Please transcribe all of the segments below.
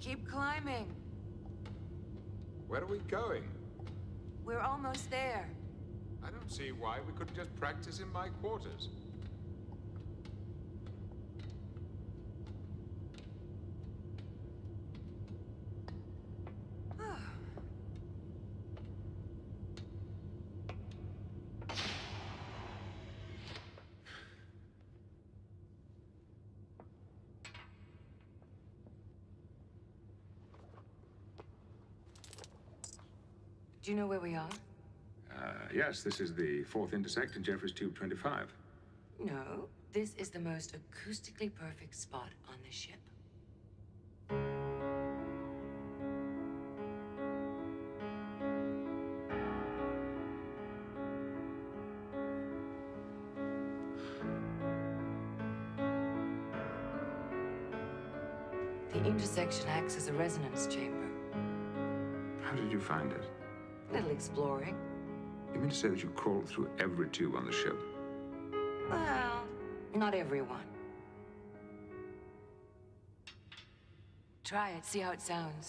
Keep climbing. Where are we going? We're almost there. I don't see why we couldn't just practice in my quarters. Do you know where we are? Yes, this is the 4th intersect in Jeffries Tube 25. No, this is the most acoustically perfect spot on the ship. The intersection acts as a resonance chamber. How did you find it? A little exploring. You mean to say that you crawled through every tube on the ship? Well, not everyone. Try it, see how it sounds.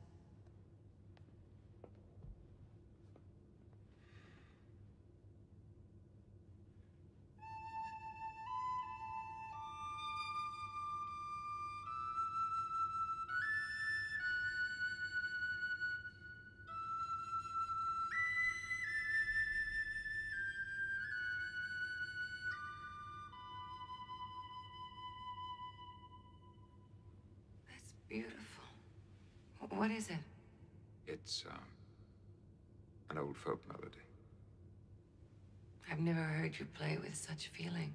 Beautiful. What is it? It's, an old folk melody. I've never heard you play with such feeling.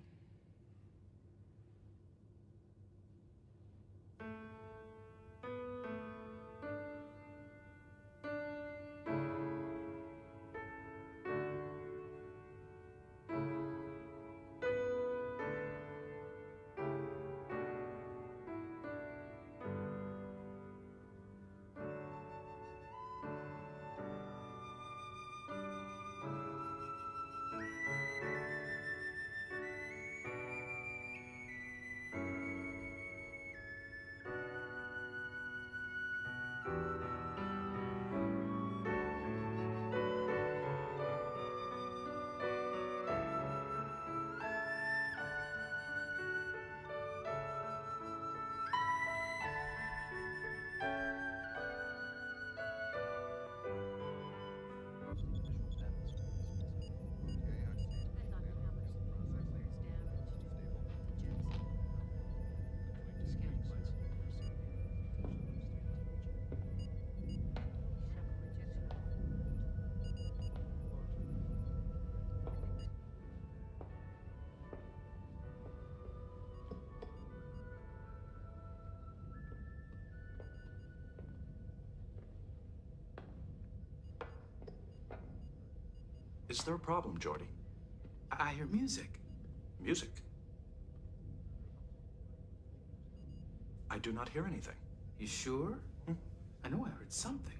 Is there a problem, Jordy? I hear music. Music? I do not hear anything. You sure? I know I heard something.